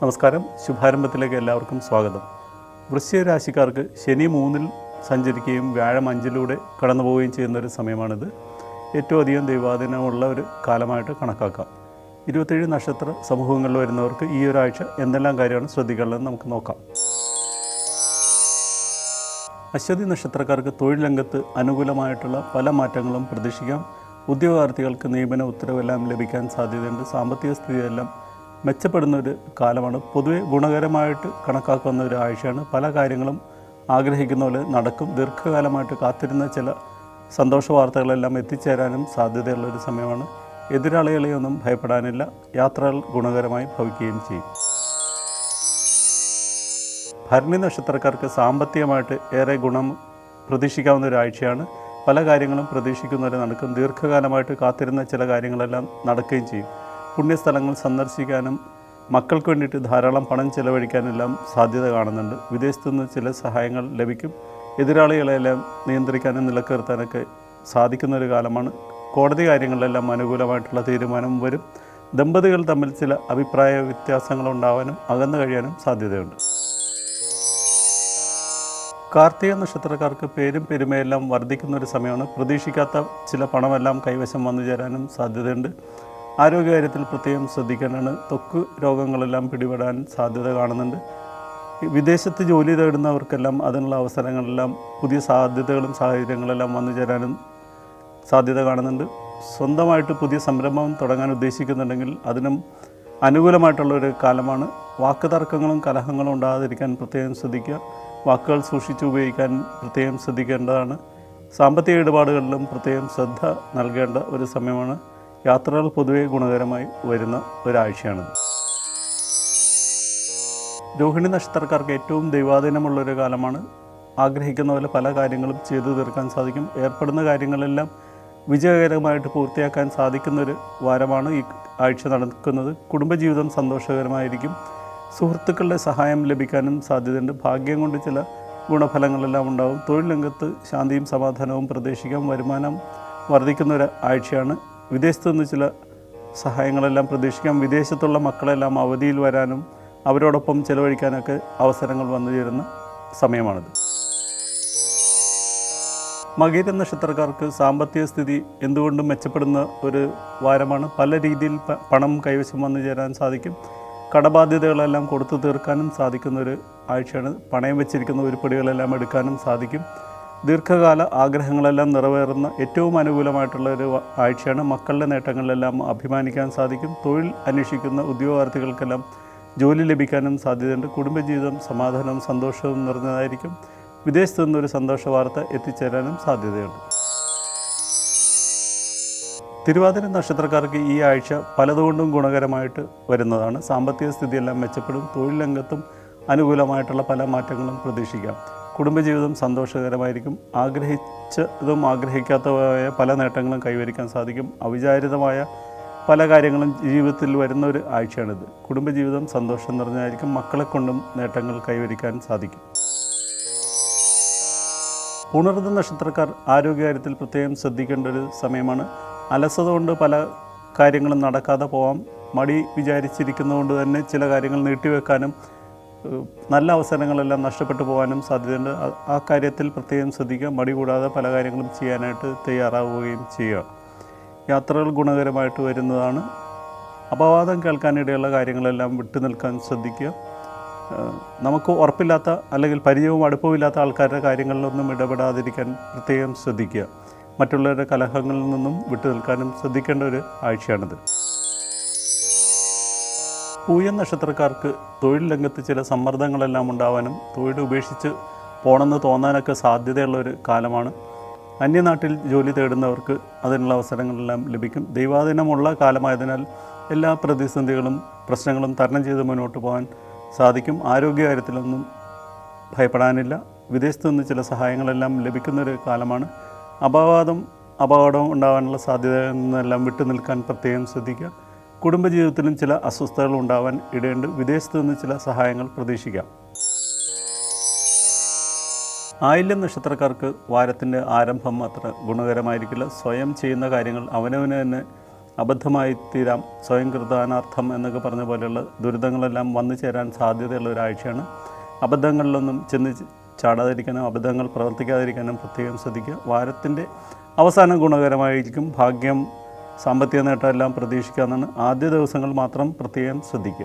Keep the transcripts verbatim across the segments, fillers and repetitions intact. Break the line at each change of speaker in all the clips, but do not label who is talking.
നമസ്കാരം. ശുഭാരംഭത്തിലേക്ക് എല്ലാവർക്കും സ്വാഗതം. വൃശ്ചിക രാശിക്കാർക്ക് ശനി മൂന്നിൽ സഞ്ചരിക്കുകയും വ്യാഴം അഞ്ചിലൂടെ കടന്നു പോവുകയും ചെയ്യുന്നൊരു സമയമാണിത്. ഏറ്റവും അധികം ദൈവാധീനമുള്ള ഒരു കാലമായിട്ട് കണക്കാക്കാം. ഇരുപത്തേഴ് നക്ഷത്ര സമൂഹങ്ങളിൽ വരുന്നവർക്ക് ഈ ഒരാഴ്ച എന്തെല്ലാം കാര്യമാണ് ശ്രദ്ധിക്കേണ്ടതെന്ന് നമുക്ക് നോക്കാം. അശ്വതി നക്ഷത്രക്കാർക്ക് തൊഴിൽ രംഗത്ത് അനുകൂലമായിട്ടുള്ള പല മാറ്റങ്ങളും പ്രതീക്ഷിക്കാം. ഉദ്യോഗാർത്ഥികൾക്ക് നിയമന ഉത്തരവെല്ലാം ലഭിക്കാൻ സാധ്യതയുണ്ട്. സാമ്പത്തിക സ്ഥിതിയെല്ലാം മെച്ചപ്പെടുന്ന ഒരു കാലമാണ്. പൊതുവെ ഗുണകരമായിട്ട് കണക്കാക്കുന്ന ഒരു ആഴ്ചയാണ്. പല കാര്യങ്ങളും ആഗ്രഹിക്കുന്ന പോലെ നടക്കും. ദീർഘകാലമായിട്ട് കാത്തിരുന്ന ചില സന്തോഷ വാർത്തകളെല്ലാം എത്തിച്ചേരാനും സാധ്യതയുള്ളൊരു സമയമാണ്. എതിരാളികളെയൊന്നും ഭയപ്പെടാനില്ല. യാത്രകൾ ഗുണകരമായി ഭവിക്കുകയും ചെയ്യും. ഭരണി നക്ഷത്രക്കാർക്ക് സാമ്പത്തികമായിട്ട് ഏറെ ഗുണം പ്രതീക്ഷിക്കാവുന്ന ഒരാഴ്ചയാണ്. പല കാര്യങ്ങളും പ്രതീക്ഷിക്കുന്നവരെ നടക്കും. ദീർഘകാലമായിട്ട് കാത്തിരുന്ന ചില കാര്യങ്ങളെല്ലാം നടക്കുകയും ചെയ്യും. പുണ്യസ്ഥലങ്ങൾ സന്ദർശിക്കാനും മക്കൾക്ക് വേണ്ടിയിട്ട് ധാരാളം പണം ചെലവഴിക്കാനെല്ലാം സാധ്യത കാണുന്നുണ്ട്. വിദേശത്തു നിന്ന് ചില സഹായങ്ങൾ ലഭിക്കും. എതിരാളികളെല്ലാം നിയന്ത്രിക്കാനും നിലനിർത്താനൊക്കെ സാധിക്കുന്ന ഒരു കാലമാണ്. കോടതി കാര്യങ്ങളിലെല്ലാം അനുകൂലമായിട്ടുള്ള തീരുമാനം വരും. ദമ്പതികൾ തമ്മിൽ ചില അഭിപ്രായ വ്യത്യാസങ്ങളുണ്ടാവാനും അകന്നു കഴിയാനും സാധ്യതയുണ്ട്. കാർത്തിക നക്ഷത്രക്കാർക്ക് പേരും പെരുമയെല്ലാം വർദ്ധിക്കുന്ന ഒരു സമയമാണ്. പ്രതീക്ഷിക്കാത്ത ചില പണമെല്ലാം കൈവശം വന്നു ചേരാനും സാധ്യതയുണ്ട്. ആരോഗ്യകാര്യത്തിൽ പ്രത്യേകം ശ്രദ്ധിക്കേണ്ടതാണ്. ത്വക്ക് രോഗങ്ങളെല്ലാം പിടിപെടാൻ സാധ്യത കാണുന്നുണ്ട്. വിദേശത്ത് ജോലി തേടുന്നവർക്കെല്ലാം അതിനുള്ള അവസരങ്ങളെല്ലാം പുതിയ സാധ്യതകളും സാഹചര്യങ്ങളെല്ലാം വന്നു ചേരാനും സാധ്യത കാണുന്നുണ്ട്. സ്വന്തമായിട്ട് പുതിയ സംരംഭം തുടങ്ങാൻ ഉദ്ദേശിക്കുന്നുണ്ടെങ്കിൽ അതിനും അനുകൂലമായിട്ടുള്ളൊരു കാലമാണ്. വാക്ക് തർക്കങ്ങളും കലഹങ്ങളും ഉണ്ടാകാതിരിക്കാൻ പ്രത്യേകം ശ്രദ്ധിക്കുക. വാക്കുകൾ സൂക്ഷിച്ച് ഉപയോഗിക്കാൻ പ്രത്യേകം ശ്രദ്ധിക്കേണ്ടതാണ്. സാമ്പത്തിക ഇടപാടുകളിലും പ്രത്യേകം ശ്രദ്ധ നൽകേണ്ട ഒരു സമയമാണ്. യാത്രകൾ പൊതുവെ ഗുണകരമായി വരുന്ന ഒരാഴ്ചയാണിത്. രോഹിണി നക്ഷത്രക്കാർക്ക് ഏറ്റവും ദൈവാധീനമുള്ളൊരു കാലമാണ്. ആഗ്രഹിക്കുന്ന പോലെ പല കാര്യങ്ങളും ചെയ്തു തീർക്കാൻ സാധിക്കും. ഏർപ്പെടുന്ന കാര്യങ്ങളെല്ലാം വിജയകരമായിട്ട് പൂർത്തിയാക്കാൻ സാധിക്കുന്നൊരു വാരമാണ് ഈ ആഴ്ച നടക്കുന്നത്. കുടുംബജീവിതം സന്തോഷകരമായിരിക്കും. സുഹൃത്തുക്കളുടെ സഹായം ലഭിക്കാനും സാധ്യതയുണ്ട്. ഭാഗ്യം കൊണ്ട് ചില ഗുണഫലങ്ങളെല്ലാം ഉണ്ടാകും. തൊഴിൽ രംഗത്ത് ശാന്തിയും സമാധാനവും പ്രതീക്ഷിക്കാം. വരുമാനം വർദ്ധിക്കുന്ന ഒരു ആഴ്ചയാണ്. വിദേശത്തു നിന്ന് ചില സഹായങ്ങളെല്ലാം പ്രതീക്ഷിക്കാം. വിദേശത്തുള്ള മക്കളെല്ലാം അവധിയിൽ വരാനും അവരോടൊപ്പം ചെലവഴിക്കാനൊക്കെ അവസരങ്ങൾ വന്നു ചേരുന്ന സമയമാണിത്. മകീര നക്ഷത്രക്കാർക്ക് സാമ്പത്തിക സ്ഥിതി എന്തുകൊണ്ടും മെച്ചപ്പെടുന്ന ഒരു വാരമാണ്. പല രീതിയിൽ പണം കൈവശം വന്നു ചേരാൻ സാധിക്കും. കടബാധ്യതകളെല്ലാം കൊടുത്തു തീർക്കാനും സാധിക്കുന്ന ഒരു ആഴ്ചയാണ്. പണയം വെച്ചിരിക്കുന്ന ഉരുപ്പടികളെല്ലാം എടുക്കാനും സാധിക്കും. ദീർഘകാല ആഗ്രഹങ്ങളെല്ലാം നിറവേറുന്ന ഏറ്റവും അനുകൂലമായിട്ടുള്ള ഒരു ആഴ്ചയാണ്. മക്കളുടെ നേട്ടങ്ങളിലെല്ലാം അഭിമാനിക്കാൻ സാധിക്കും. തൊഴിൽ അന്വേഷിക്കുന്ന ഉദ്യോഗാർത്ഥികൾക്കെല്ലാം ജോലി ലഭിക്കാനും സാധ്യതയുണ്ട്. കുടുംബജീവിതം സമാധാനവും സന്തോഷവും നിറഞ്ഞതായിരിക്കും. വിദേശത്തു നിന്നൊരു സന്തോഷ വാർത്ത എത്തിച്ചേരാനും സാധ്യതയുണ്ട്. തിരുവാതിര നക്ഷത്രക്കാർക്ക് ഈ ആഴ്ച പലതുകൊണ്ടും ഗുണകരമായിട്ട് വരുന്നതാണ്. സാമ്പത്തിക സ്ഥിതിയെല്ലാം മെച്ചപ്പെടും. തൊഴിൽ രംഗത്തും അനുകൂലമായിട്ടുള്ള പല മാറ്റങ്ങളും പ്രതീക്ഷിക്കാം. കുടുംബജീവിതം സന്തോഷകരമായിരിക്കും. ആഗ്രഹിച്ചതും ആഗ്രഹിക്കാത്തതായ പല നേട്ടങ്ങളും കൈവരിക്കാൻ സാധിക്കും. അവിചാരിതമായ പല കാര്യങ്ങളും ജീവിതത്തിൽ വരുന്ന ഒരു ആഴ്ചയാണിത്. കുടുംബജീവിതം സന്തോഷം നിറഞ്ഞതായിരിക്കും. മക്കളെ കൊണ്ടും നേട്ടങ്ങൾ കൈവരിക്കാൻ സാധിക്കും. പുണർദ നക്ഷത്രക്കാർ ആരോഗ്യകാര്യത്തിൽ പ്രത്യേകം ശ്രദ്ധിക്കേണ്ട ഒരു സമയമാണ്. അലസത കൊണ്ട് പല കാര്യങ്ങളും നടക്കാതെ പോകാം. മടി വിചാരിച്ചിരിക്കുന്നതുകൊണ്ട് തന്നെ ചില കാര്യങ്ങൾ നീട്ടിവെക്കാനും നല്ല അവസരങ്ങളെല്ലാം നഷ്ടപ്പെട്ടു പോകാനും സാധ്യതയുണ്ട്. ആ കാര്യത്തിൽ പ്രത്യേകം ശ്രദ്ധിക്കുക. മടി കൂടാതെ പല കാര്യങ്ങളും ചെയ്യാനായിട്ട് തയ്യാറാവുകയും ചെയ്യുക. യാത്രകൾ ഗുണകരമായിട്ട് വരുന്നതാണ്. അപവാദം കേൾക്കാനിടയുള്ള കാര്യങ്ങളെല്ലാം വിട്ടു നിൽക്കാൻ ശ്രദ്ധിക്കുക. നമുക്ക് ഉറപ്പില്ലാത്ത അല്ലെങ്കിൽ പരിചയവും അടുപ്പമില്ലാത്ത ആൾക്കാരുടെ കാര്യങ്ങളിലൊന്നും ഇടപെടാതിരിക്കാൻ പ്രത്യേകം ശ്രദ്ധിക്കുക. മറ്റുള്ളവരുടെ കലഹങ്ങളിൽ നിന്നും വിട്ടു നിൽക്കാനും ശ്രദ്ധിക്കേണ്ട ഒരു ആഴ്ചയാണിത്. പൂയം നക്ഷത്രക്കാർക്ക് തൊഴിൽ രംഗത്ത് ചില സമ്മർദ്ദങ്ങളെല്ലാം ഉണ്ടാവാനും തൊഴിൽ ഉപേക്ഷിച്ച് പോകണമെന്ന് തോന്നാനൊക്കെ സാധ്യതയുള്ളൊരു കാലമാണ്. അന്യനാട്ടിൽ ജോലി തേടുന്നവർക്ക് അതിനുള്ള അവസരങ്ങളെല്ലാം ലഭിക്കും. ദൈവാധീനമുള്ള കാലമായതിനാൽ എല്ലാ പ്രതിസന്ധികളും പ്രശ്നങ്ങളും തരണം ചെയ്ത് മുന്നോട്ട് പോകാൻ സാധിക്കും. ആരോഗ്യകാര്യത്തിലൊന്നും ഭയപ്പെടാനില്ല. വിദേശത്തു നിന്ന് ചില സഹായങ്ങളെല്ലാം ലഭിക്കുന്നൊരു കാലമാണ്. അപവാദം അപകടവും ഉണ്ടാകാനുള്ള സാധ്യതയിൽ നിന്നെല്ലാം വിട്ടു നിൽക്കാൻ പ്രത്യേകം ശ്രദ്ധിക്കുക. കുടുംബജീവിതത്തിലും ചില അസ്വസ്ഥതകൾ ഉണ്ടാവാൻ ഇടയുണ്ട്. വിദേശത്തു നിന്ന് ചില സഹായങ്ങൾ പ്രതീക്ഷിക്കാം. ആയില്യം നക്ഷത്രക്കാർക്ക് വാരത്തിൻ്റെ ആരംഭം അത്ര ഗുണകരമായിരിക്കില്ല. സ്വയം ചെയ്യുന്ന കാര്യങ്ങൾ അവനവന് തന്നെ അബദ്ധമായി തീരാം, സ്വയം കൃതാനാർത്ഥം എന്നൊക്കെ പറഞ്ഞ പോലെയുള്ള ദുരിതങ്ങളെല്ലാം വന്നു ചേരാൻ സാധ്യതയുള്ള ഒരാഴ്ചയാണ്. അബദ്ധങ്ങളിലൊന്നും ചെന്ന് ചാടാതിരിക്കാനും അബദ്ധങ്ങൾ പ്രവർത്തിക്കാതിരിക്കാനും പ്രത്യേകം ശ്രദ്ധിക്കുക. വാരത്തിൻ്റെ അവസാനം ഗുണകരമായിരിക്കും. ഭാഗ്യം, സാമ്പത്തിക നേട്ടം എല്ലാം പ്രതീക്ഷിക്കാമെന്നാണ്. ആദ്യ ദിവസങ്ങൾ മാത്രം പ്രത്യേകം ശ്രദ്ധിക്കുക.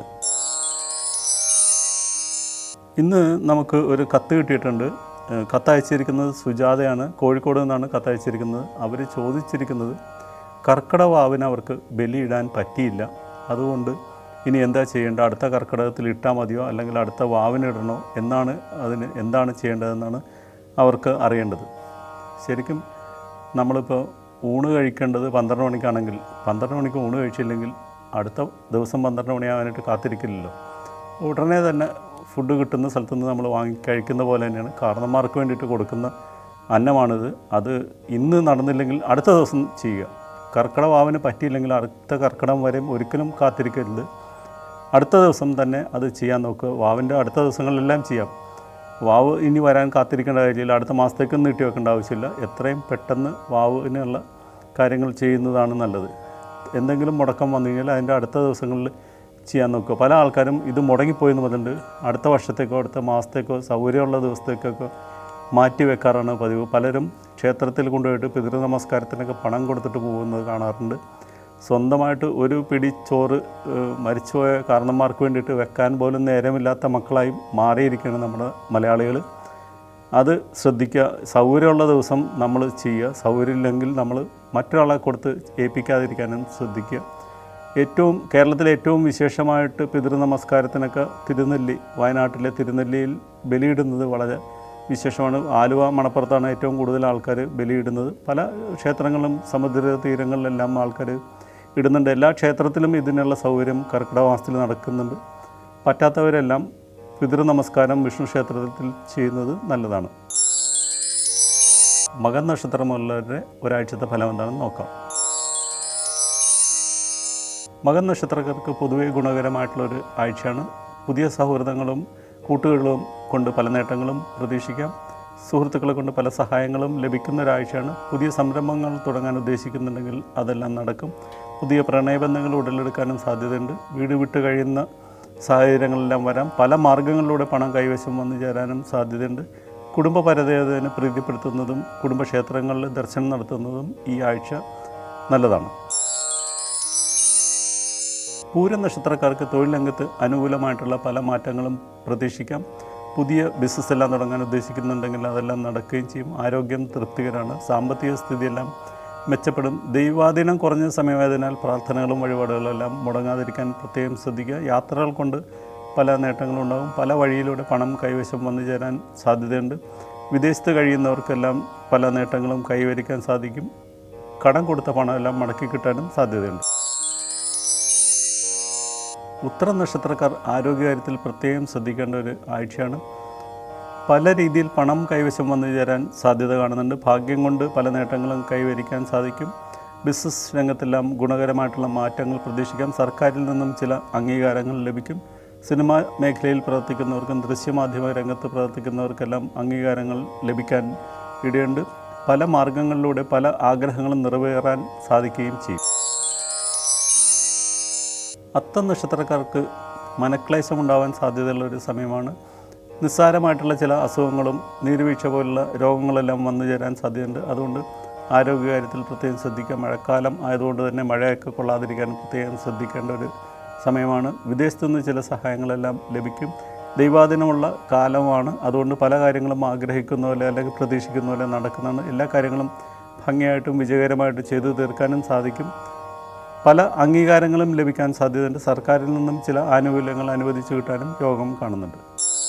ഇന്ന് നമുക്ക് ഒരു കത്ത് കിട്ടിയിട്ടുണ്ട്. കത്തയച്ചിരിക്കുന്നത് സുജാതയാണ്. കോഴിക്കോട് നിന്നാണ് കത്തയച്ചിരിക്കുന്നത്. അവർ ചോദിച്ചിരിക്കുന്നത് കർക്കിടവാവിന് അവർക്ക് ബലിയിടാൻ പറ്റിയില്ല, അതുകൊണ്ട് ഇനി എന്താ ചെയ്യേണ്ടത്, അടുത്ത കർക്കിടകത്തിൽ ഇട്ടാൽ മതിയോ അല്ലെങ്കിൽ അടുത്ത വാവിനിടണോ എന്നാണ്, അതിന് എന്താണ് ചെയ്യേണ്ടതെന്നാണ് അവർക്ക് അറിയേണ്ടത്. ശരിക്കും നമ്മളിപ്പോൾ ഊണ് കഴിക്കേണ്ടത് പന്ത്രണ്ട് മണിക്കാണെങ്കിൽ പന്ത്രണ്ട് മണിക്ക് ഊണ് കഴിച്ചില്ലെങ്കിൽ അടുത്ത ദിവസം പന്ത്രണ്ട് മണിയാവാനായിട്ട് കാത്തിരിക്കില്ലല്ലോ. ഉടനെ തന്നെ ഫുഡ് കിട്ടുന്ന സ്ഥലത്തു നിന്ന് നമ്മൾ വാങ്ങി കഴിക്കുന്ന പോലെ തന്നെയാണ് കാരണന്മാർക്ക് വേണ്ടിയിട്ട് കൊടുക്കുന്ന അന്നമാണിത്. അത് ഇന്ന് നടന്നില്ലെങ്കിൽ അടുത്ത ദിവസം ചെയ്യുക. കർക്കിടവാവിന് പറ്റിയില്ലെങ്കിൽ അടുത്ത കർക്കിടകം വരെയും ഒരിക്കലും കാത്തിരിക്കരുത്. അടുത്ത ദിവസം തന്നെ അത് ചെയ്യാൻ നോക്കുക. വാവിൻ്റെ അടുത്ത ദിവസങ്ങളിലെല്ലാം ചെയ്യാം. വാവ് ഇനി വരാൻ കാത്തിരിക്കേണ്ട കാര്യമില്ല, അടുത്ത മാസത്തേക്ക് നീട്ടി വെക്കേണ്ട ആവശ്യമില്ല. എത്രയും പെട്ടെന്ന് വാവിനുള്ള കാര്യങ്ങൾ ചെയ്യുന്നതാണ് നല്ലത്. എന്തെങ്കിലും മുടക്കം വന്നു കഴിഞ്ഞാൽ അതിൻ്റെ അടുത്ത ദിവസങ്ങളിൽ ചെയ്യാൻ നോക്കുക. പല ആൾക്കാരും ഇത് മുടങ്ങിപ്പോയെന്ന് പറഞ്ഞിട്ട് അടുത്ത വർഷത്തേക്കോ അടുത്ത മാസത്തേക്കോ സൗകര്യമുള്ള ദിവസത്തേക്കൊക്കെ മാറ്റി വെക്കാറാണ് പതിവ്. പലരും ക്ഷേത്രത്തിൽ കൊണ്ടുപോയിട്ട് പിതൃ നമസ്കാരത്തിനൊക്കെ പണം കൊടുത്തിട്ട് പോകുന്നത് കാണാറുണ്ട്. സ്വന്തമായിട്ട് ഒരു പിടി ചോറ് മരിച്ചുപോയ കാരണന്മാർക്ക് വേണ്ടിയിട്ട് വെക്കാൻ പോലും നേരമില്ലാത്ത മക്കളായി മാറിയിരിക്കുകയാണ് നമ്മുടെ മലയാളികൾ. അത് ശ്രദ്ധിക്കുക. സൗകര്യമുള്ള ദിവസം നമ്മൾ ചെയ്യുക, സൗകര്യമില്ലെങ്കിൽ നമ്മൾ മറ്റൊരാളെ കൊടുത്ത് ഏൽപ്പിക്കാതിരിക്കാനും ശ്രദ്ധിക്കുക. ഏറ്റവും കേരളത്തിലെ ഏറ്റവും വിശേഷമായിട്ട് പിതൃ നമസ്കാരത്തിനൊക്കെ തിരുനെല്ലി, വയനാട്ടിലെ തിരുനെല്ലിയിൽ ബലിയിടുന്നത് വളരെ വിശേഷമാണ്. ആലുവ, മണപ്പുറത്താണ് ഏറ്റവും കൂടുതൽ ആൾക്കാർ ബലിയിടുന്നത്. പല ക്ഷേത്രങ്ങളും സമുദ്ര തീരങ്ങളിലെല്ലാം ആൾക്കാർ ഇടുന്നുണ്ട്. എല്ലാ ക്ഷേത്രത്തിലും ഇതിനുള്ള സൗകര്യം കർക്കിടക മാസത്തിൽ നടക്കുന്നുണ്ട്. പറ്റാത്തവരെല്ലാം പിതൃ നമസ്കാരം വിഷ്ണു ക്ഷേത്രത്തിൽ ചെയ്യുന്നത് നല്ലതാണ്. മകൻ നക്ഷത്രമുള്ളവരുടെ ഒരാഴ്ചത്തെ ഫലം എന്താണെന്ന് നോക്കാം. മകൻ നക്ഷത്രക്കാർക്ക് പൊതുവെ ഗുണകരമായിട്ടുള്ളൊരു ആഴ്ചയാണ്. പുതിയ സൗഹൃദങ്ങളും കൂട്ടുകളും കൊണ്ട് പല നേട്ടങ്ങളും പ്രതീക്ഷിക്കാം. സുഹൃത്തുക്കളെ കൊണ്ട് പല സഹായങ്ങളും ലഭിക്കുന്ന ഒരാഴ്ചയാണ്. പുതിയ സംരംഭങ്ങൾ തുടങ്ങാൻ ഉദ്ദേശിക്കുന്നുണ്ടെങ്കിൽ അതെല്ലാം നടക്കും. പുതിയ പ്രണയബന്ധങ്ങൾ ഉടലെടുക്കാനും സാധ്യതയുണ്ട്. വീട് വിട്ട് കഴിയുന്ന സാഹചര്യങ്ങളെല്ലാം വരാം. പല മാർഗങ്ങളിലൂടെ പണം കൈവശം വന്നു ചേരാനും സാധ്യതയുണ്ട്. കുടുംബ പരദേവതയെ പ്രീതിപ്പെടുത്തുന്നതും കുടുംബക്ഷേത്രങ്ങളിൽ ദർശനം നടത്തുന്നതും ഈ ആഴ്ച നല്ലതാണ്. പൂരം നക്ഷത്രക്കാർക്ക് തൊഴിൽ രംഗത്ത് അനുകൂലമായിട്ടുള്ള പല മാറ്റങ്ങളും പ്രതീക്ഷിക്കാം. പുതിയ ബിസിനസ് എല്ലാം തുടങ്ങാൻ ഉദ്ദേശിക്കുന്നുണ്ടെങ്കിൽ അതെല്ലാം നടക്കുകയും ചെയ്യും. ആരോഗ്യം തൃപ്തികരമാണ്. സാമ്പത്തിക സ്ഥിതിയെല്ലാം മെച്ചപ്പെടും. ദൈവാധീനം കുറഞ്ഞ സമയമായതിനാൽ പ്രാർത്ഥനകളും വഴിപാടുകളും എല്ലാം മുടങ്ങാതിരിക്കാൻ പ്രത്യേകം ശ്രദ്ധിക്കുക. യാത്രകൾ കൊണ്ട് പല നേട്ടങ്ങളുണ്ടാകും. പല വഴിയിലൂടെ പണം കൈവശം വന്നു ചേരാൻ സാധ്യതയുണ്ട്. വിദേശത്ത് കഴിയുന്നവർക്കെല്ലാം പല നേട്ടങ്ങളും കൈവരിക്കാൻ സാധിക്കും. കടം കൊടുത്ത പണമെല്ലാം മടക്കി കിട്ടാനും സാധ്യതയുണ്ട്. ഉത്തര നക്ഷത്രക്കാർ ആരോഗ്യകാര്യത്തിൽ പ്രത്യേകം ശ്രദ്ധിക്കേണ്ട ഒരു ആഴ്ചയാണ്. പല രീതിയിൽ പണം കൈവശം വന്നു ചേരാൻ സാധ്യത കാണുന്നുണ്ട്. ഭാഗ്യം കൊണ്ട് പല നേട്ടങ്ങളും കൈവരിക്കാൻ സാധിക്കും. ബിസിനസ് രംഗത്തെല്ലാം ഗുണകരമായിട്ടുള്ള മാറ്റങ്ങൾ പ്രതീക്ഷിക്കാം. സർക്കാരിൽ നിന്നും ചില അംഗീകാരങ്ങൾ ലഭിക്കും. സിനിമാ മേഖലയിൽ പ്രവർത്തിക്കുന്നവർക്കും ദൃശ്യമാധ്യമ രംഗത്ത് പ്രവർത്തിക്കുന്നവർക്കെല്ലാം അംഗീകാരങ്ങൾ ലഭിക്കാൻ ഇടയുണ്ട്. പല മാർഗങ്ങളിലൂടെ പല ആഗ്രഹങ്ങളും നിറവേറാൻ സാധിക്കുകയും ചെയ്യും. അത്തം നക്ഷത്രക്കാർക്ക് മനക്ലേശമുണ്ടാവാൻ സാധ്യതയുള്ള ഒരു സമയമാണ്. നിസ്സാരമായിട്ടുള്ള ചില അസുഖങ്ങളും നീരുവീഴ്ച പോലുള്ള രോഗങ്ങളെല്ലാം വന്നു ചേരാൻ സാധ്യതയുണ്ട്. അതുകൊണ്ട് ആരോഗ്യകാര്യത്തിൽ പ്രത്യേകം ശ്രദ്ധിക്കുക. മഴക്കാലം ആയതുകൊണ്ട് തന്നെ മഴയൊക്കെ കൊള്ളാതിരിക്കാൻ പ്രത്യേകം ശ്രദ്ധിക്കേണ്ട ഒരു സമയമാണ്. വിദേശത്തു നിന്ന് ചില സഹായങ്ങളെല്ലാം ലഭിക്കും. ദൈവാധീനമുള്ള കാലമാണ്. അതുകൊണ്ട് പല കാര്യങ്ങളും ആഗ്രഹിക്കുന്ന പോലെ അല്ലെങ്കിൽ പ്രതീക്ഷിക്കുന്ന പോലെ നടക്കുന്നതാണ്. എല്ലാ കാര്യങ്ങളും ഭംഗിയായിട്ടും വിജയകരമായിട്ടും ചെയ്തു തീർക്കാനും സാധിക്കും. പല അംഗീകാരങ്ങളും ലഭിക്കാൻ സാധ്യതയുണ്ട്. സർക്കാരിൽ നിന്നും ചില ആനുകൂല്യങ്ങൾ അനുവദിച്ചു കിട്ടാനും യോഗം കാണുന്നുണ്ട്.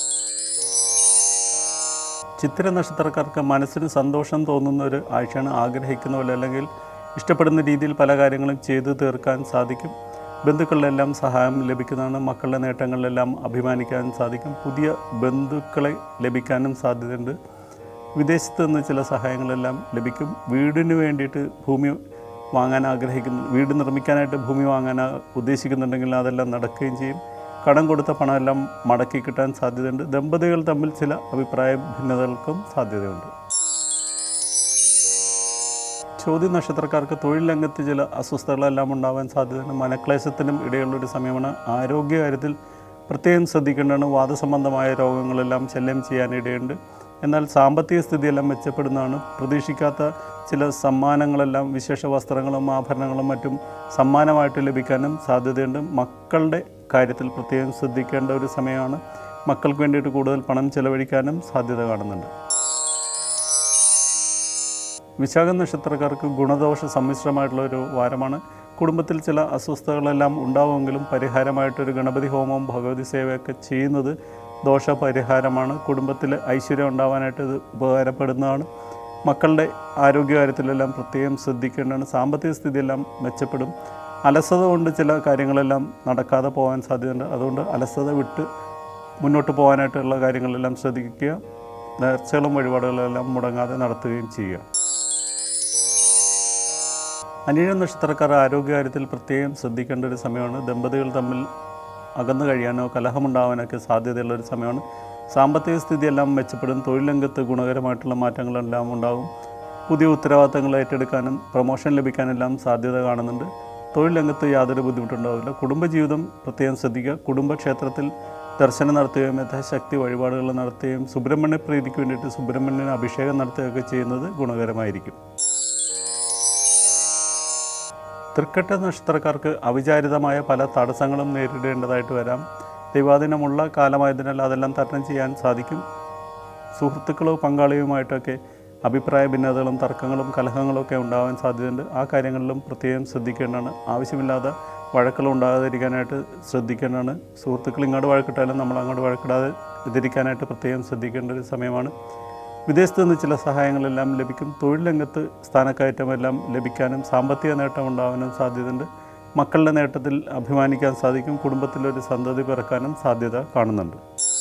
ചിത്തിര നക്ഷത്രക്കാർക്ക് മനസ്സിന് സന്തോഷം തോന്നുന്ന ഒരു ആഴ്ചയാണ്. ആഗ്രഹിക്കുന്ന പോലെ അല്ലെങ്കിൽ ഇഷ്ടപ്പെടുന്ന രീതിയിൽ പല കാര്യങ്ങളും ചെയ്തു തീർക്കാൻ സാധിക്കും. ബന്ധുക്കളിലെല്ലാം സഹായം ലഭിക്കുന്നതാണ്. മക്കളുടെ നേട്ടങ്ങളിലെല്ലാം അഭിമാനിക്കാൻ സാധിക്കും. പുതിയ ബന്ധുക്കളെ ലഭിക്കാനും സാധ്യതയുണ്ട്. വിദേശത്ത് നിന്ന് ചില സഹായങ്ങളെല്ലാം ലഭിക്കും. വീടിന് വേണ്ടിയിട്ട് ഭൂമി വാങ്ങാൻ ആഗ്രഹിക്കുന്നു, വീട് നിർമ്മിക്കാനായിട്ട് ഭൂമി വാങ്ങാൻ ഉദ്ദേശിക്കുന്നുണ്ടെങ്കിൽ അതെല്ലാം നടക്കുകയും ചെയ്യും. കടം കൊടുത്ത പണമെല്ലാം മടക്കി കിട്ടാൻ സാധ്യതയുണ്ട്. ദമ്പതികൾ തമ്മിൽ ചില അഭിപ്രായ ഭിന്നതകൾക്കും സാധ്യതയുണ്ട്. ചോദ്യ നക്ഷത്രക്കാർക്ക് തൊഴിൽ രംഗത്ത് ചില അസ്വസ്ഥതകളെല്ലാം ഉണ്ടാവാൻ സാധ്യതയുണ്ട്. മനക്ലേശത്തിനും ഇടയുള്ളൊരു സമയമാണ്. ആരോഗ്യകാര്യത്തിൽ പ്രത്യേകം ശ്രദ്ധിക്കേണ്ടതാണ്. വാദസംബന്ധമായ രോഗങ്ങളെല്ലാം ശല്യം ചെയ്യാനിടയുണ്ട്. എന്നാൽ സാമ്പത്തിക സ്ഥിതിയെല്ലാം മെച്ചപ്പെടുന്നതാണ്. പ്രതീക്ഷിക്കാത്ത ചില സമ്മാനങ്ങളെല്ലാം വിശേഷ വസ്ത്രങ്ങളും ആഭരണങ്ങളും മറ്റും സമ്മാനമായിട്ട് ലഭിക്കാനും സാധ്യതയുണ്ട്. മക്കളുടെ കാര്യത്തിൽ പ്രത്യേകം ശ്രദ്ധിക്കേണ്ട ഒരു സമയമാണ്. മക്കൾക്ക് വേണ്ടിയിട്ട് കൂടുതൽ പണം ചെലവഴിക്കാനും സാധ്യത കാണുന്നുണ്ട്. വിശാഖ നക്ഷത്രക്കാർക്ക് ഗുണദോഷ സമ്മിശ്രമായിട്ടുള്ള ഒരു വാരമാണ്. കുടുംബത്തിൽ ചില അസ്വസ്ഥതകളെല്ലാം ഉണ്ടാവുമെങ്കിലും പരിഹാരമായിട്ടൊരു ഗണപതി ഹോമവും ഭഗവതി സേവയൊക്കെ ചെയ്യുന്നത് ദോഷപരിഹാരമാണ്. കുടുംബത്തിൽ ഐശ്വര്യം ഉണ്ടാവാനായിട്ട് ഇത് ഉപകാരപ്പെടുന്നതാണ്. മക്കളുടെ ആരോഗ്യകാര്യത്തിലെല്ലാം പ്രത്യേകം ശ്രദ്ധിക്കേണ്ടതാണ്. സാമ്പത്തിക സ്ഥിതിയെല്ലാം മെച്ചപ്പെടും. അലസത കൊണ്ട് ചില കാര്യങ്ങളെല്ലാം നടക്കാതെ പോകാൻ സാധ്യതയുണ്ട്. അതുകൊണ്ട് അലസത വിട്ട് മുന്നോട്ട് പോകാനായിട്ടുള്ള കാര്യങ്ങളെല്ലാം ശ്രദ്ധിക്കുക. നേർച്ചകളും വഴിപാടുകളെല്ലാം മുടങ്ങാതെ നടത്തുകയും ചെയ്യുക. അനിഴ നക്ഷത്രക്കാർ ആരോഗ്യകാര്യത്തിൽ പ്രത്യേകം ശ്രദ്ധിക്കേണ്ട ഒരു സമയമാണ്. ദമ്പതികൾ തമ്മിൽ അകന്നു കഴിയാനോ കലഹമുണ്ടാവാനൊക്കെ സാധ്യതയുള്ളൊരു സമയമാണ്. സാമ്പത്തിക സ്ഥിതിയെല്ലാം മെച്ചപ്പെടും. തൊഴിൽ രംഗത്ത് ഗുണകരമായിട്ടുള്ള മാറ്റങ്ങളെല്ലാം ഉണ്ടാകും. പുതിയ ഉത്തരവാദിത്തങ്ങൾ ഏറ്റെടുക്കാനും പ്രൊമോഷൻ ലഭിക്കാനെല്ലാം സാധ്യത കാണുന്നുണ്ട്. തൊഴിൽ രംഗത്ത് യാതൊരു ബുദ്ധിമുട്ടുണ്ടാവില്ല. കുടുംബജീവിതം പ്രത്യേകം ശ്രദ്ധിക്കുക. കുടുംബക്ഷേത്രത്തിൽ ദർശനം നടത്തുകയും യഥാശക്തി വഴിപാടുകൾ നടത്തുകയും സുബ്രഹ്മണ്യ പ്രീതിക്ക് വേണ്ടിയിട്ട് സുബ്രഹ്മണ്യന് അഭിഷേകം നടത്തുകയൊക്കെ ചെയ്യുന്നത് ഗുണകരമായിരിക്കും. തൃക്കട്ട നക്ഷത്രക്കാർക്ക് അവിചാരിതമായ പല തടസ്സങ്ങളും നേരിടേണ്ടതായിട്ട് വരാം. ദൈവാധീനമുള്ള കാലമായതിനാൽ അതെല്ലാം തരണം ചെയ്യാൻ സാധിക്കും. സുഹൃത്തുക്കളോ പങ്കാളിയുമായിട്ടൊക്കെ അഭിപ്രായ ഭിന്നതകളും തർക്കങ്ങളും കലഹങ്ങളും ഒക്കെ ഉണ്ടാകാൻ സാധ്യതയുണ്ട്. ആ കാര്യങ്ങളിലും പ്രത്യേകം ശ്രദ്ധിക്കേണ്ടതാണ്. ആവശ്യമില്ലാതെ വഴക്കുകൾ ഉണ്ടാകാതിരിക്കാനായിട്ട് ശ്രദ്ധിക്കേണ്ടതാണ്. സുഹൃത്തുക്കൾ ഇങ്ങോട്ട് വഴക്കിട്ടാലും നമ്മൾ അങ്ങോട്ട് വഴക്കിടാതെ ഇതിരിക്കാനായിട്ട് പ്രത്യേകം ശ്രദ്ധിക്കേണ്ട ഒരു സമയമാണ്. വിദേശത്ത് നിന്ന് ചില സഹായങ്ങളെല്ലാം ലഭിക്കും. തൊഴിൽ രംഗത്ത് സ്ഥാനക്കയറ്റമെല്ലാം ലഭിക്കാനും സാമ്പത്തിക നേട്ടം ഉണ്ടാകാനും സാധ്യതയുണ്ട്. മക്കളുടെ നേട്ടത്തിൽ അഭിമാനിക്കാൻ സാധിക്കും. കുടുംബത്തിലൊരു സന്തതി പിറക്കാനും സാധ്യത കാണുന്നുണ്ട്.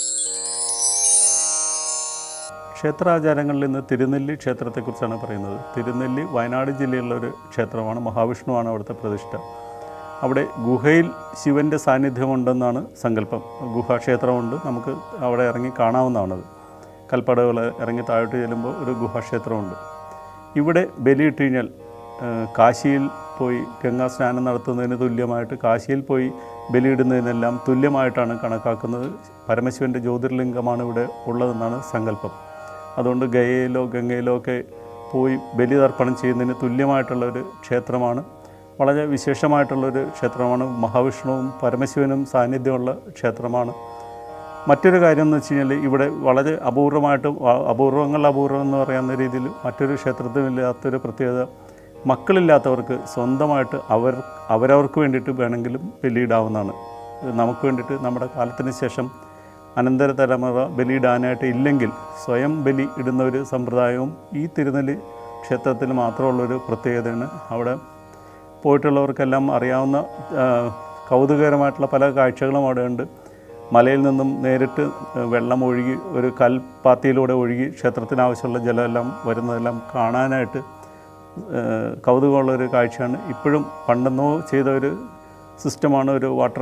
ക്ഷേത്രാചാരങ്ങളിൽ നിന്ന് തിരുനെല്ലി ക്ഷേത്രത്തെക്കുറിച്ചാണ് പറയുന്നത്. തിരുനെല്ലി വയനാട് ജില്ലയിലുള്ളൊരു ക്ഷേത്രമാണ്. മഹാവിഷ്ണുവാണ് അവിടുത്തെ പ്രതിഷ്ഠ. അവിടെ ഗുഹയിൽ ശിവൻ്റെ സാന്നിധ്യമുണ്ടെന്നാണ് സങ്കല്പം. ഗുഹാക്ഷേത്രമുണ്ട്. നമുക്ക് അവിടെ ഇറങ്ങി കാണാവുന്നതാണത്. കൽപ്പടകൾ ഇറങ്ങി താഴോട്ട് ചെല്ലുമ്പോൾ ഒരു ഗുഹാക്ഷേത്രമുണ്ട്. ഇവിടെ ബലിയിട്ട് കഴിഞ്ഞാൽ കാശിയിൽ പോയി ഗംഗാ സ്നാനം നടത്തുന്നതിന് തുല്യമായിട്ട് കാശിയിൽ പോയി ബലിയിടുന്നതിനെല്ലാം തുല്യമായിട്ടാണ് കണക്കാക്കുന്നത്. പരമശിവൻ്റെ ജ്യോതിർലിംഗമാണ് ഇവിടെ ഉള്ളതെന്നാണ് സങ്കല്പം. അതുകൊണ്ട് ഗയയിലോ ഗംഗയിലോ ഒക്കെ പോയി ബലിതർപ്പണം ചെയ്യുന്നതിന് തുല്യമായിട്ടുള്ളൊരു ക്ഷേത്രമാണ്. വളരെ വിശേഷമായിട്ടുള്ളൊരു ക്ഷേത്രമാണ്. മഹാവിഷ്ണുവും പരമശിവനും സാന്നിധ്യമുള്ള ക്ഷേത്രമാണ്. മറ്റൊരു കാര്യം എന്ന് വെച്ച് കഴിഞ്ഞാൽ ഇവിടെ വളരെ അപൂർവമായിട്ട് അപൂർവങ്ങൾ അപൂർവം എന്ന് പറയുന്ന രീതിയിൽ മറ്റൊരു ക്ഷേത്രത്തിനില്ലാത്തൊരു പ്രത്യേകത, മക്കളില്ലാത്തവർക്ക് സ്വന്തമായിട്ട് അവർ അവരവർക്ക് വേണ്ടിയിട്ട് വേണമെങ്കിലും ബലിയിടാവുന്നതാണ്. നമുക്ക് വേണ്ടിയിട്ട് നമ്മുടെ കാലത്തിന് ശേഷം അനന്തര തലമുറ ബലിയിടാനായിട്ട് ഇല്ലെങ്കിൽ സ്വയം ബലി ഇടുന്ന ഒരു സമ്പ്രദായവും ഈ തിരുനെല്ലി ക്ഷേത്രത്തിൽ മാത്രമുള്ളൊരു പ്രത്യേകതയാണ്. അവിടെ പോയിട്ടുള്ളവർക്കെല്ലാം അറിയാവുന്ന കൗതുകകരമായിട്ടുള്ള പല കാഴ്ചകളും അവിടെ ഉണ്ട്. മലയിൽ നിന്നും നേരിട്ട് വെള്ളം ഒഴുകി ഒരു കൽപ്പാത്തിയിലൂടെ ഒഴുകി ക്ഷേത്രത്തിനാവശ്യമുള്ള ജലമെല്ലാം വരുന്നതെല്ലാം കാണാനായിട്ട് കൗതുകമുള്ളൊരു കാഴ്ചയാണ്. ഇപ്പോഴും പണ്ടെന്നോ ചെയ്ത ഒരു സിസ്റ്റമാണ് ഒരു വാട്ടർ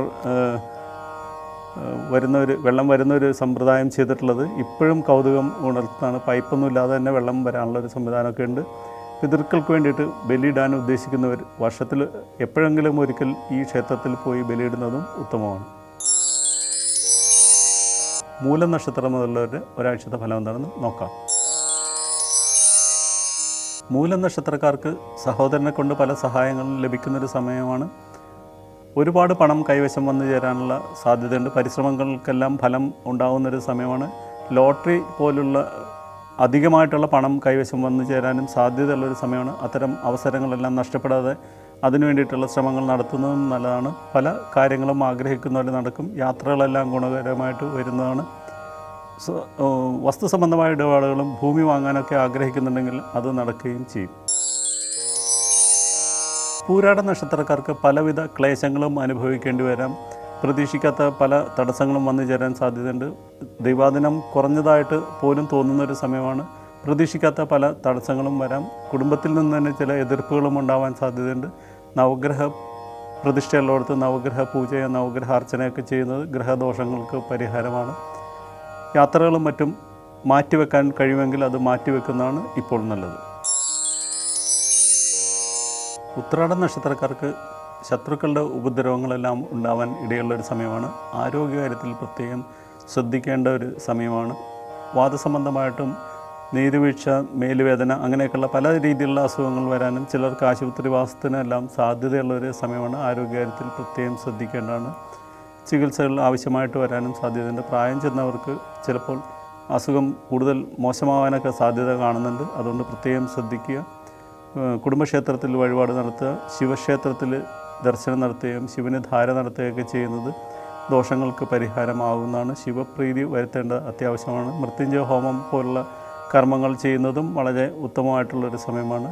വരുന്ന ഒരു വെള്ളം വരുന്ന ഒരു സമ്പ്രദായം ചെയ്തിട്ടുള്ളത്. ഇപ്പോഴും കൗതുകം ഉണർത്താണ്. പൈപ്പൊന്നും ഇല്ലാതെ തന്നെ വെള്ളം വരാനുള്ളൊരു സംവിധാനമൊക്കെ ഉണ്ട്. പിതൃക്കൾക്ക് വേണ്ടിയിട്ട് ബലിയിടാൻ ഉദ്ദേശിക്കുന്നവർ വർഷത്തിൽ എപ്പോഴെങ്കിലും ഒരിക്കൽ ഈ ക്ഷേത്രത്തിൽ പോയി ബലിയിടുന്നതും ഉത്തമമാണ്. മൂലം നക്ഷത്രം മുതലുള്ളവരുടെ ഒരാഴ്ചത്തെ ഫലം എന്താണെന്ന് നോക്കാം. മൂലം നക്ഷത്രക്കാർക്ക് സഹോദരനെ കൊണ്ട് പല സഹായങ്ങളും ലഭിക്കുന്നൊരു സമയമാണ്. ഒരുപാട് പണം കൈവശം വന്നു ചേരാനുള്ള സാധ്യതയുണ്ട്. പരിശ്രമങ്ങൾക്കെല്ലാം ഫലം ഉണ്ടാകുന്നൊരു സമയമാണ്. ലോട്ടറി പോലുള്ള അധികമായിട്ടുള്ള പണം കൈവശം വന്നു ചേരാനും സാധ്യതയുള്ളൊരു സമയമാണ്. അത്തരം അവസരങ്ങളെല്ലാം നഷ്ടപ്പെടാതെ അതിനു വേണ്ടിയിട്ടുള്ള ശ്രമങ്ങൾ നടത്തുന്നതും നല്ലതാണ്. പല കാര്യങ്ങളും ആഗ്രഹിക്കുന്ന പോലെ നടക്കും. യാത്രകളെല്ലാം ഗുണകരമായിട്ട് വരുന്നതാണ്. വസ്തു സംബന്ധമായ ഇടപാടുകളും ഭൂമി വാങ്ങാനൊക്കെ ആഗ്രഹിക്കുന്നുണ്ടെങ്കിൽ അത് നടക്കുകയും ചെയ്യും. പൂരാട നക്ഷത്രക്കാർക്ക് പലവിധ ക്ലേശങ്ങളും അനുഭവിക്കേണ്ടി വരാം. പ്രതീക്ഷിക്കാത്ത പല തടസ്സങ്ങളും വന്നു ചേരാൻ സാധ്യതയുണ്ട്. ദൈവാധീനം കുറഞ്ഞതായിട്ട് പോലും തോന്നുന്നൊരു സമയമാണ്. പ്രതീക്ഷിക്കാത്ത പല തടസ്സങ്ങളും വരാം. കുടുംബത്തിൽ നിന്ന് തന്നെ ചില എതിർപ്പുകളും ഉണ്ടാവാൻ സാധ്യതയുണ്ട്. നവഗ്രഹ പ്രതിഷ്ഠയുള്ളിടത്ത് നവഗ്രഹ പൂജയോ നവഗ്രഹ അർച്ചനയൊക്കെ ചെയ്യുന്നത് ഗ്രഹദോഷങ്ങൾക്ക് പരിഹാരമാണ്. യാത്രകളും മറ്റും മാറ്റിവെക്കാൻ കഴിയുമെങ്കിൽ അത് മാറ്റിവെക്കുന്നതാണ് ഇപ്പോൾ നല്ലത്. ഉത്രാട നക്ഷത്രക്കാർക്ക് ശത്രുക്കളുടെ ഉപദ്രവങ്ങളെല്ലാം ഉണ്ടാവാൻ ഇടയുള്ളൊരു സമയമാണ്. ആരോഗ്യകാര്യത്തിൽ പ്രത്യേകം ശ്രദ്ധിക്കേണ്ട ഒരു സമയമാണ്. വാദസംബന്ധമായിട്ടും നീരുവീഴ്ച, മേലുവേദന അങ്ങനെയൊക്കെയുള്ള പല രീതിയിലുള്ള അസുഖങ്ങൾ വരാനും ചിലർക്ക് ആശുപത്രിവാസത്തിനെല്ലാം സാധ്യതയുള്ളൊരു സമയമാണ്. ആരോഗ്യകാര്യത്തിൽ പ്രത്യേകം ശ്രദ്ധിക്കേണ്ടതാണ്. ചികിത്സകൾ ആവശ്യമായിട്ട് വരാനും സാധ്യതയുണ്ട്. പ്രായം ചെന്നവർക്ക് ചിലപ്പോൾ അസുഖം കൂടുതൽ മോശമാവാനൊക്കെ സാധ്യത കാണുന്നുണ്ട്. അതുകൊണ്ട് പ്രത്യേകം ശ്രദ്ധിക്കുക. കുടുംബക്ഷേത്രത്തിൽ വഴിപാട് നടത്തുക, ശിവക്ഷേത്രത്തിൽ ദർശനം നടത്തുകയും ശിവന് ധാര നടത്തുകയൊക്കെ ചെയ്യുന്നത് ദോഷങ്ങൾക്ക് പരിഹാരമാകുന്നതാണ്. ശിവപ്രീതി വരുത്തേണ്ടത് അത്യാവശ്യമാണ്. മൃത്യുഞ്ജയ ഹോമം പോലുള്ള കർമ്മങ്ങൾ ചെയ്യുന്നതും വളരെ ഉത്തമമായിട്ടുള്ളൊരു സമയമാണ്.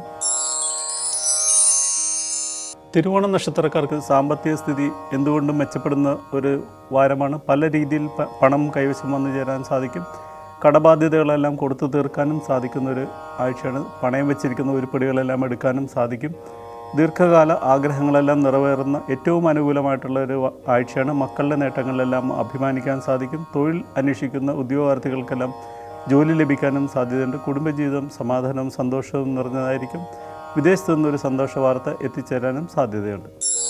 തിരുവോണ നക്ഷത്രക്കാർക്ക് സാമ്പത്തിക സ്ഥിതി എന്തുകൊണ്ടും മെച്ചപ്പെടുന്ന ഒരു വാരമാണ്. പല രീതിയിൽ പണം കൈവശം വന്നു ചേരാൻ സാധിക്കും. കടബാധ്യതകളെല്ലാം കൊടുത്തു തീർക്കാനും സാധിക്കുന്നൊരു ആഴ്ചയാണ്. പണയം വെച്ചിരിക്കുന്ന ഉരുപ്പടികളെല്ലാം എടുക്കാനും സാധിക്കും. ദീർഘകാല ആഗ്രഹങ്ങളെല്ലാം നിറവേറുന്ന ഏറ്റവും അനുകൂലമായിട്ടുള്ള ഒരു ആഴ്ചയാണ്. മക്കളുടെ നേട്ടങ്ങളിലെല്ലാം അഭിമാനിക്കാൻ സാധിക്കും. തൊഴിൽ അന്വേഷിക്കുന്ന ഉദ്യോഗാർത്ഥികൾക്കെല്ലാം ജോലി ലഭിക്കാനും സാധ്യതയുണ്ട്. കുടുംബജീവിതം സമാധാനവും സന്തോഷവും നിറഞ്ഞതായിരിക്കും. വിദേശത്തു നിന്നൊരു സന്തോഷ വാർത്ത എത്തിച്ചേരാനും സാധ്യതയുണ്ട്.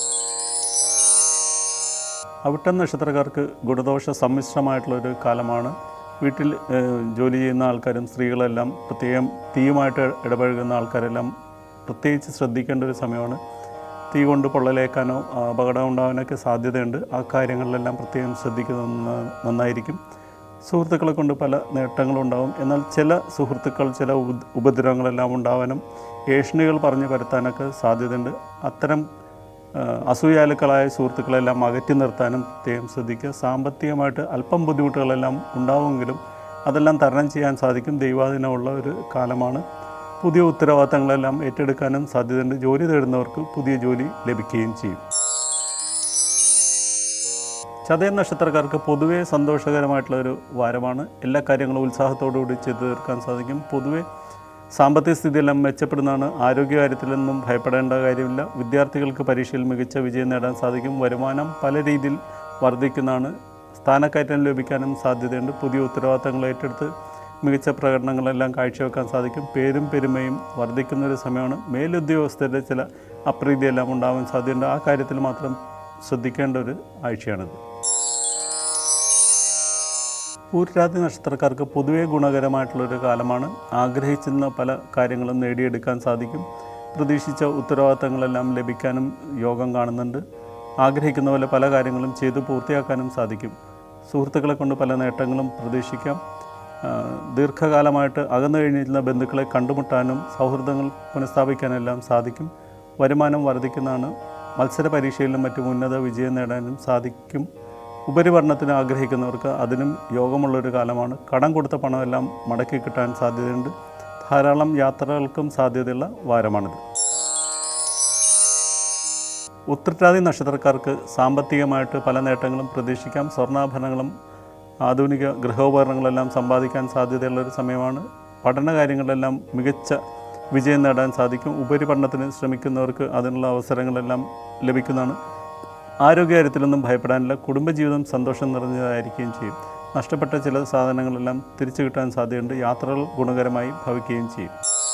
അവിട്ടം നക്ഷത്രക്കാർക്ക് ഗുണദോഷ സമ്മിശ്രമായിട്ടുള്ളൊരു കാലമാണ്. വീട്ടിൽ ജോലി ചെയ്യുന്ന ആൾക്കാരും സ്ത്രീകളെല്ലാം പ്രത്യേകം തീയുമായിട്ട് ഇടപഴകുന്ന ആൾക്കാരെല്ലാം പ്രത്യേകിച്ച് ശ്രദ്ധിക്കേണ്ട ഒരു സമയമാണ്. തീ കൊണ്ട് പൊള്ളലേക്കാനോ അപകടം ഉണ്ടാകാനൊക്കെ സാധ്യതയുണ്ട്. ആ കാര്യങ്ങളിലെല്ലാം പ്രത്യേകം ശ്രദ്ധിക്കുന്നത് നന്നായിരിക്കും. സുഹൃത്തുക്കളെ കൊണ്ട് പല നേട്ടങ്ങളുണ്ടാവും. എന്നാൽ ചില സുഹൃത്തുക്കൾ ചില ഉപദ്രവങ്ങളെല്ലാം ഉണ്ടാവാനും ഏഷണികൾ പറഞ്ഞു പരത്താനൊക്കെ സാധ്യതയുണ്ട്. അത്തരം അസൂയാലുക്കളായ സുഹൃത്തുക്കളെല്ലാം അകറ്റി നിർത്താനും പ്രത്യേകം ശ്രദ്ധിക്കുക. സാമ്പത്തികമായിട്ട് അല്പം ബുദ്ധിമുട്ടുകളെല്ലാം ഉണ്ടാവുമെങ്കിലും അതെല്ലാം തരണം ചെയ്യാൻ സാധിക്കും. ദൈവാധീനമുള്ള ഒരു കാലമാണ്. പുതിയ ഉത്തരവാദിത്തങ്ങളെല്ലാം ഏറ്റെടുക്കാനും സാധ്യതയുണ്ട്. ജോലി തേടുന്നവർക്ക് പുതിയ ജോലി ലഭിക്കുകയും ചെയ്യും. ചതയ നക്ഷത്രക്കാർക്ക് പൊതുവേ സന്തോഷകരമായിട്ടുള്ളൊരു വാരമാണ്. എല്ലാ കാര്യങ്ങളും ഉത്സാഹത്തോടുകൂടി ചെയ്തു തീർക്കാൻ സാധിക്കും. പൊതുവേ സാമ്പത്തിക സ്ഥിതിയെല്ലാം മെച്ചപ്പെടുന്നതാണ്. ആരോഗ്യകാര്യത്തിലൊന്നും ഭയപ്പെടേണ്ട കാര്യമില്ല. വിദ്യാർത്ഥികൾക്ക് പരീക്ഷയിൽ മികച്ച വിജയം നേടാൻ സാധിക്കും. വരുമാനം പല രീതിയിൽ വർദ്ധിക്കുന്നതാണ്. സ്ഥാനക്കയറ്റം ലഭിക്കാനും സാധ്യതയുണ്ട്. പുതിയ ഉത്തരവാദിത്തങ്ങൾ ഏറ്റെടുത്ത് മികച്ച പ്രകടനങ്ങളെല്ലാം കാഴ്ചവെക്കാൻ സാധിക്കും. പേരും പെരുമയും വർദ്ധിക്കുന്നൊരു സമയമാണ്. മേലുദ്യോഗസ്ഥരുടെ ചില അപ്രീതിയെല്ലാം ഉണ്ടാവാൻ സാധ്യതയുണ്ട്. ആ കാര്യത്തിൽ മാത്രം ശ്രദ്ധിക്കേണ്ട ഒരു ആഴ്ചയാണിത്. പൂരാതി നക്ഷത്രക്കാർക്ക് പൊതുവെ ഗുണകരമായിട്ടുള്ളൊരു കാലമാണ്. ആഗ്രഹിച്ചിരുന്ന പല കാര്യങ്ങളും നേടിയെടുക്കാൻ സാധിക്കും. പ്രതീക്ഷിച്ച ഉത്തരവാദിത്തങ്ങളെല്ലാം ലഭിക്കാനും യോഗം കാണുന്നുണ്ട്. ആഗ്രഹിക്കുന്ന പോലെ പല കാര്യങ്ങളും ചെയ്തു പൂർത്തിയാക്കാനും സാധിക്കും. സുഹൃത്തുക്കളെ കൊണ്ട് പല നേട്ടങ്ങളും പ്രതീക്ഷിക്കാം. ദീർഘകാലമായിട്ട് അകന്നു കഴിഞ്ഞിരുന്ന ബന്ധുക്കളെ കണ്ടുമുട്ടാനും സൗഹൃദങ്ങൾ പുനഃസ്ഥാപിക്കാനെല്ലാം സാധിക്കും. വരുമാനം വർദ്ധിക്കുന്നതാണ്. മത്സര പരീക്ഷയിലും മറ്റും ഉന്നത വിജയം നേടാനും സാധിക്കും. ഉപരിപഠനത്തിന് ആഗ്രഹിക്കുന്നവർക്ക് അതിനും യോഗമുള്ളൊരു കാലമാണ്. കടം കൊടുത്ത പണമെല്ലാം മടക്കി കിട്ടാൻ സാധ്യതയുണ്ട്. ധാരാളം യാത്രകൾക്കും സാധ്യതയുള്ള വാരമാണിത്. ഉത്രട്ടാതി നക്ഷത്രക്കാർക്ക് സാമ്പത്തികമായിട്ട് പല നേട്ടങ്ങളും പ്രതീക്ഷിക്കാം. സ്വർണ്ണാഭരണങ്ങളും ആധുനിക ഗൃഹോപകരണങ്ങളെല്ലാം സമ്പാദിക്കാൻ സാധ്യതയുള്ളൊരു സമയമാണ്. പഠന കാര്യങ്ങളിലെല്ലാം മികച്ച വിജയം നേടാൻ സാധിക്കും. ഉപരിപഠനത്തിന് ശ്രമിക്കുന്നവർക്ക് അതിനുള്ള അവസരങ്ങളെല്ലാം ലഭിക്കുന്നതാണ്. ആരോഗ്യകാര്യത്തിലൊന്നും ഭയപ്പെടാനില്ല. കുടുംബജീവിതം സന്തോഷം നിറഞ്ഞതായിരിക്കുകയും ചെയ്യും. നഷ്ടപ്പെട്ട ചില സാധനങ്ങളെല്ലാം തിരിച്ചു കിട്ടാൻ സാധ്യതയുണ്ട്. യാത്രകൾ ഗുണകരമായി ഭവിക്കുകയും ചെയ്യും.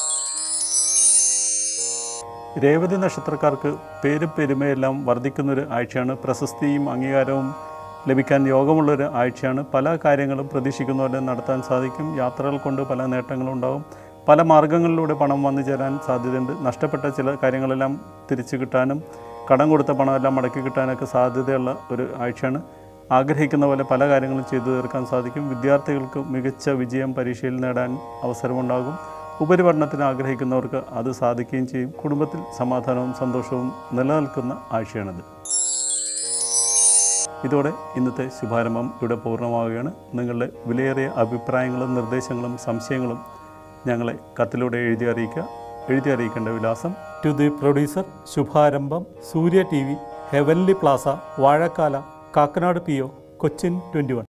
രേവതി നക്ഷത്രക്കാർക്ക് പേരും പെരുമയെല്ലാം വർദ്ധിക്കുന്നൊരു ആഴ്ചയാണ്. പ്രശസ്തിയും അംഗീകാരവും ലഭിക്കാൻ യോഗമുള്ളൊരു ആഴ്ചയാണ്. പല കാര്യങ്ങളും പ്രതീക്ഷിക്കുന്ന പോലെ നടത്താൻ സാധിക്കും. യാത്രകൾ കൊണ്ട് പല നേട്ടങ്ങളും ഉണ്ടാകും. പല മാർഗങ്ങളിലൂടെ പണം വന്നു ചേരാൻ സാധ്യതയുണ്ട്. നഷ്ടപ്പെട്ട ചില കാര്യങ്ങളെല്ലാം തിരിച്ചു കിട്ടാനും കടം കൊടുത്ത പണമെല്ലാം മടക്കി കിട്ടാനൊക്കെ സാധ്യതയുള്ള ഒരു ആഴ്ചയാണ്. ആഗ്രഹിക്കുന്ന പോലെ പല കാര്യങ്ങളും ചെയ്തു തീർക്കാൻ സാധിക്കും. വിദ്യാർത്ഥികൾക്ക് മികച്ച വിജയം പരീക്ഷയിൽ നേടാൻ അവസരമുണ്ടാകും. ഉപരിപഠനത്തിന് ആഗ്രഹിക്കുന്നവർക്ക് അത് സാധിക്കുകയും ചെയ്യും. കുടുംബത്തിൽ സമാധാനവും സന്തോഷവും നിലനിൽക്കുന്ന ആഴ്ചയാണിത്. ഇതോടെ ഇന്നത്തെ ശുഭാരംഭം ഇവിടെ പൂർണ്ണമാവുകയാണ്. നിങ്ങളുടെ വിലയേറിയ അഭിപ്രായങ്ങളും നിർദ്ദേശങ്ങളും സംശയങ്ങളും ഞങ്ങളെ കത്തിലൂടെ എഴുതി അറിയിക്കുക. എഴുതി അറിയിക്കേണ്ട വിലാസം: to the producer, Shubharambham, Surya T V, heavenly plaza, Vazhakkala, Kakkanad P O, Cochin twenty one.